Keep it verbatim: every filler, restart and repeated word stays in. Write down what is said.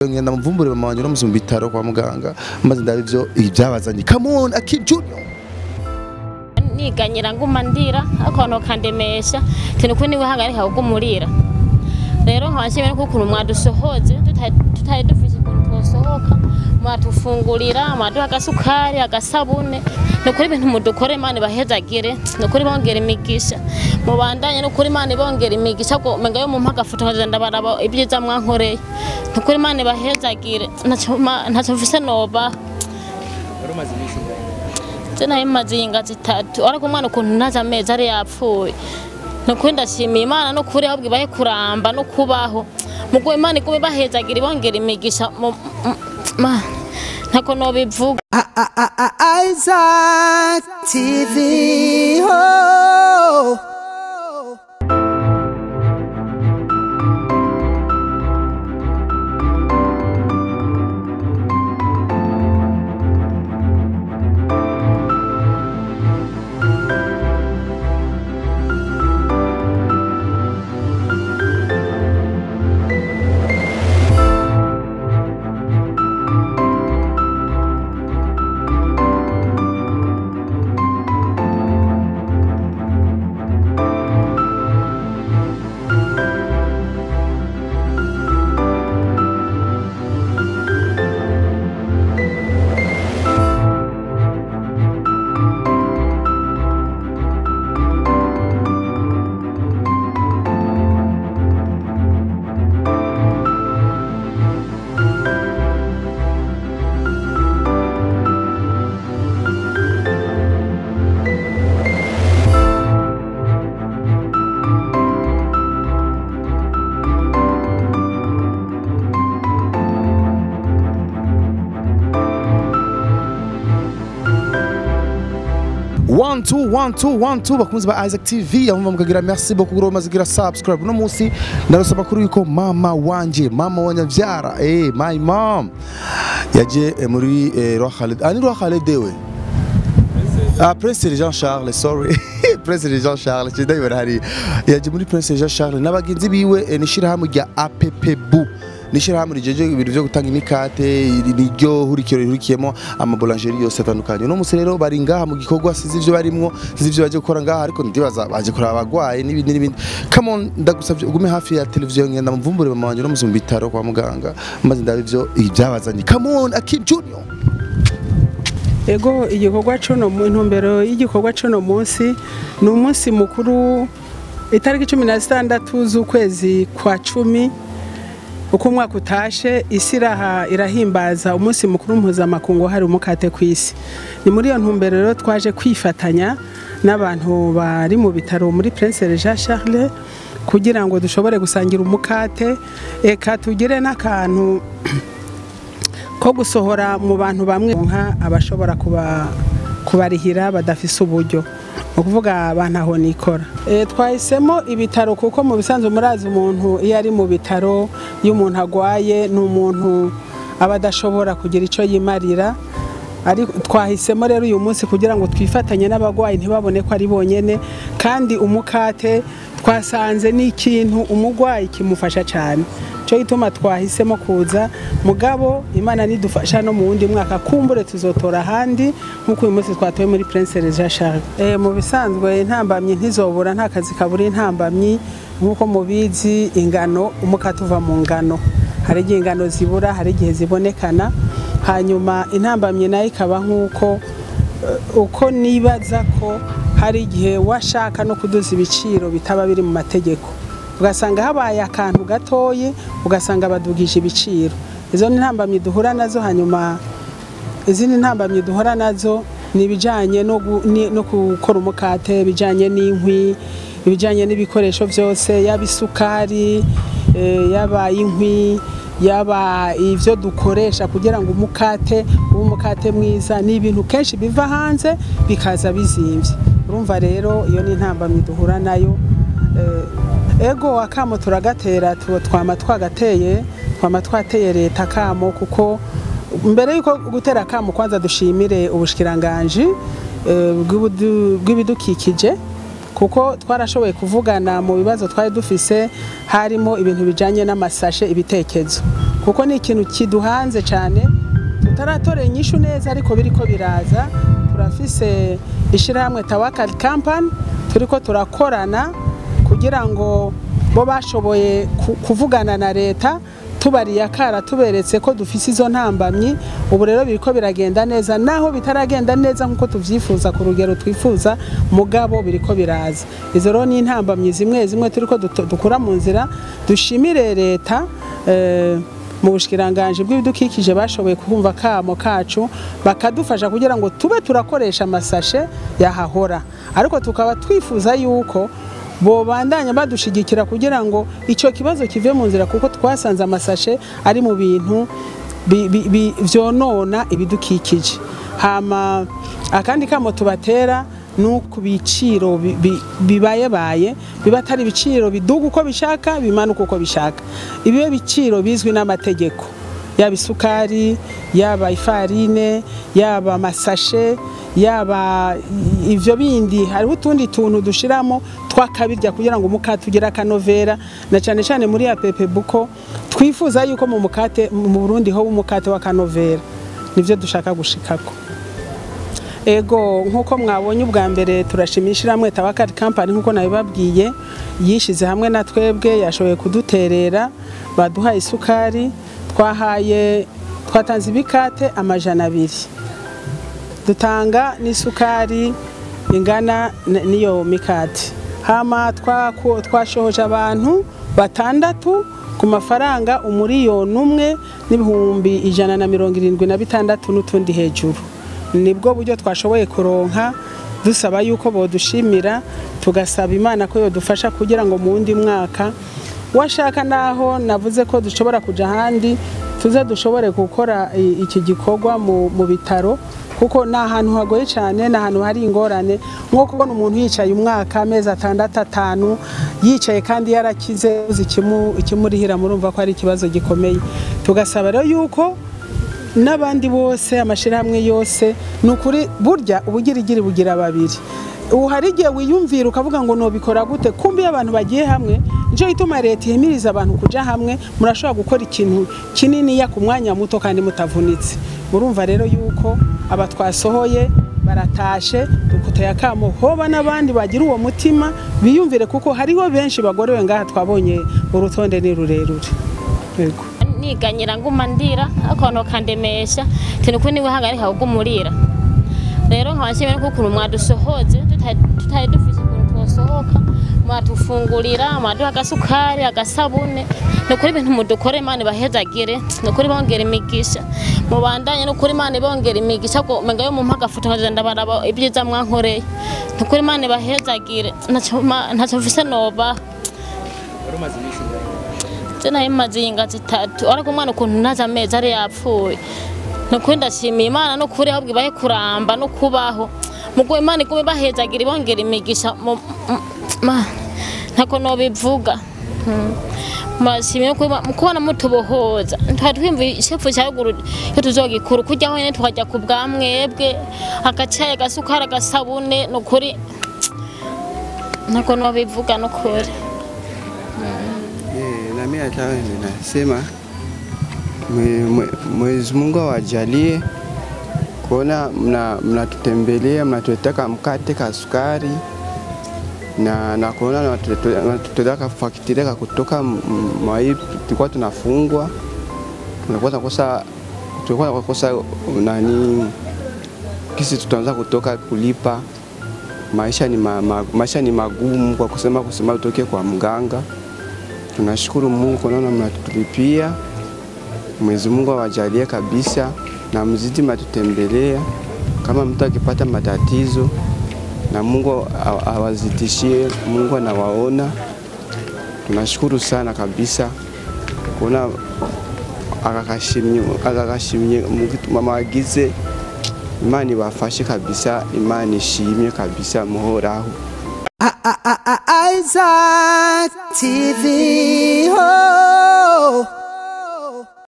ngenda mvumbure mama wanje no mu bitaro kwa muganga maze ndabivyo ibyabazanye come on Akid Junior niganyira nguma ndira akono kandemesha tino kuni wahagarika ugumurira rero nkwanshimira ko kuntu mwadusohoze tutaye dufise kuntu twosohoka mwatufungurira mwaduha agasukari agasabune nukuri ibintu mudukore Imana bahezagire nukuri bongera imigisha mubandanye nukuri Imana bongera imigisha ko menga yo mu mpagafuto nkagenda baraba ibyiza mwankoreye nukuri Imana bahezagire ntaco ntaco mfise noba warumaze ibisi tena imaze ingazi zitatu ariko umwana ukuntu ntaza amezi ari yapfuye nukuri ndashimiye Imana nukuri ahubwo ibahe kuramba no kubaho mugo Imana igume bahezagira ibongera imigisha ntako nobivuga Isaac T V oh. one two one two one two bakunzi ba Isaac T V aho mukagira merci beaucoup gro mazigira subscribe no munsi ndarasaba amakuru yuko mama wanje mama wanyavyara eh my mom yaje eh, muri eh, Roi Khaled ani Roi Khaled dewe ah Prince Jean Charles sorry Prince Jean Charles cyenda yari yaje muri Prince Jean Charles nabagenzi biwe eh, nishira hamwe rya appbu nishira hamwe rijeje ibintu byo gutanga imikate niryo hurikiro rihurikiyemo amabolangerie yose atandukanye no muserero bari ngaha mu gikorwa sizi ivyo barimwo sizi ivyo baje gukora ngaha ariko ndibaza baje kuraba abagwaye n'ibindi n'ibindi come on ndagusavye ugume hafi ya televiziyo ngenda mvumbure mama wanje no mu bitaro kwa muganga maze ndabivyo ibyabazanye come on Akid Junior ego igikorwa cuno mu ntumbero y'igikorwa cuno munsi ni umunsi mukuru itariki cumi na zitandatu z'ukwezi kwa cumi uko umwaka utashe isi iraha irahimbaza umunsi mukuru mpuzamakungu hari umukate kwisi ni muri iyo ntumbero rero twaje kwifatanya n'abantu bari mu bitaro muri Prince Jean Charles kugira ngo dushobore gusangira umukate eka tugire n'akantu ko gusohora mu bantu bamwe nka abashobora kuba kubarihira badafise uburyo ukuvuga abantu aho nikora e, twahisemo ibitaro kuko mu bisanzwe murazi umuntu iyo ari mu bitaro y'umuntu agwaye n'umuntu abadashobora kugira ico yimarira ari twahisemo rero uyu munsi kugira ngo twifatanye n'abagwayi ntibabone ko ari bonyene kandi umukate twasanze n'ikintu umugwayi kimufasha cyane cyo gituma twahisemo kuza mugabo Imana nidufasha no mu wundi mwaka kumbure tuzotora handi nkuko uyu munsi twatoye muri Prince Jean Charles eh mu bisanzwe intambamye ntizobura nta kazi kaburi intambamye nkuko mubizi ingano umukatuva mu ngano hari igihe ingano zibura hari igihe zibonekana hanyuma intambamye nayo ikaba nkuko uko nibaza ko hari igihe washaka no kuduza ibiciro bitaba biri mu mategeko ugasanga habaye akantu gatoye ugasanga badugije ibiciro izo ni ntambamye duhura nazo hanyuma izindi ntambamye duhura nazo ni bijanye no no gukora umukate bijanye n'inkwi bijanye n'ibikoresho byose yabisukari e, yaba inkwi yaba ivyo dukoresha kugira ngo umukate umukate mwiza ni ibintu kenshi biva hanze bikaza bizimvye urumva rero iyo ni ntambamye duhura nayo e, ego akamo turagatera twama twagateye twama twateye leta kamo kuko mbere yuko gutera akamo kwanza dushimire ubushikiranganje bw'ibidukikije kuko twarashoboye kuvugana mu bibazo twari dufise harimo ibintu bijanye n'amasashe ibitekezo kuko ni ikintu kiduhanze cyane tutaratorera inyishu neza ariko biriko biraza. Turafise ishirahamwe Tawakal Company turiko turakorana kugira ngo bo bashoboye kuvugana na leta tubariye akara tuberetse ko dufise izo ntambamyi. Ubu rero biriko biragenda neza naho bitaragenda neza nkuko tuvyifuza ku rugero twifuza, mugabo biriko biraza. Izo rero ni intambamyi zimwe zimwe turiko dukura mu nzira. Dushimire leta eh, mu bushikiranganje bw'ibidukikije bashoboye kumva kamo kacu bakadufasha kugira ngo tube turakoresha amasashe yahahora, ariko tukaba twifuza yuko bo bandanya badushigikira kugira ngo ico kibazo kive mu nzira, kuko twasanze amasashe ari mu bintu vyonona ibidukikije. Hama akandi kamo tubatera nuko biciro bibaye baye bibatari ibiciro biduga uko bishaka bimanuka uko bishaka. Ibibe biciro bizwi n'amategeko, yaba isukari, yaba ifarine, yaba amasashe, yaba ivyo bindi. Hari utundi tuntu dushiramo twakabirya kugira ngo umukate ugire akanovera, na cyane cyane muri ya pepe buko twifuza yuko mu mukate mu Burundi ho umukate wa kanovera. Nivyo dushaka gushikako. Ego nkuko mwabonye ubwa mbere turashimishira hamwe Tawakal Company nkuko nabibabwiye, yishize hamwe na twebwe, yashoboye kuduterera, baduha isukari, twahaye twatanze ibikate amajana abiri, dutanga n'isukari ingana niyo mikate. Hama twashohoje abantu batandatu ku mafaranga umuriyoni umwe n'ibihumbi ijana na mirongo irindwi na bitandatu n'utundi hejuru. Nibwo buryo twashoboye kuronka, dusaba yuko bodushimira, tugasaba Imana ko yodufasha kugira ngo mu wundi mwaka washaka naho navuze ko dushobora kuja handi tuze dushobore gukora iki gikorwa mu bitaro, kuko na hantu hagoye cyane, na hantu hari ingorane nko kubona umuntu yicaye umwaka amezi atandatu atanu yicaye kandi yarakize ikimu ikimurihira, murumva ko ari ikibazo gikomeye. Tugasaba rero yuko n'abandi bose amashirahamwe yose nukuri burya ubugirigiri bugira babiri. Uharige wiyumvira ukavuga ngo no bikora gute, kumbi abantu bagiye hamwe nje ituma leta ihimiriza abantu kuja hamwe, murashobora gukora ikintu kinini ya ku mwanya muto kandi mutavunitse. Murumva rero yuko aba twasohoye baratashe, dukuteye akamo hoba n'abandi bagira uwo mutima biyumvire, kuko hariho benshi bagorewe ngaha twabonye urutonde ni rurerure. Yego niganyira nguma ndira akono kandemesha tene kuni wahangari hawugumurira. Rero nkabashimira ko ukuntu mwadusohoze tutaye dufise ukuntu twosohoka, mwatufungurira, mwaduha agasukari, agasabune. Nukuri ibintu mudukore Imana bahezagire, nukuri bongera imigisha, mubandanye nukuri Imana bongera imigisha ko mengayo mu mpaga foto nkagenda baraba ibyiza mwankoreye. Nukuri Imana bahezagire, ntaco ntaco mfise noba. Warumaze imisi tena imaze ingazi tatu, ariko umwana ukuntu naza amezi ari yapfuye. Nukuri ndashimiye Imana nukuri ahubwo ibahe kuramba no kubaho, mugo Imana igume bahezagira ibongera imigisha ntako no bivuga. Mashimye ko mukubona mutubohoza, twatwimva ishefu cyaguru yo tuzogikuru kujya hone twajya ku bwamwebwe, agacaye gasukara gasabune nukuri ntako no bivuga nukuri. Na mimi hata ninasema Mwenyezi Mungu awajalie kuona mnatutembelea, mnatutaka mkate ka sukari na na kuona tunatutaka fakitire kutoka mai tulikuwa tunafungwa, tunakuwa tunakosa tulikuwa tunakosa nani kisi tutaanza kutoka kulipa. Maisha ni ma, ma, maisha ni magumu kwa kusema kusema utoke kwa mganga. Tunashukuru Mungu kwa naona mnatulipia. Mwenyezi Mungu awajalie kabisa na mzidi matutembelea. Kama mtu akipata matatizo na Mungu awazidishie, Mungu anawaona. Tunashukuru sana kabisa. Kuna akakashimye akakashimye mama agize Imani bafashe kabisa, Imani shimye kabisa muhoraho. Isaac T V. Oh.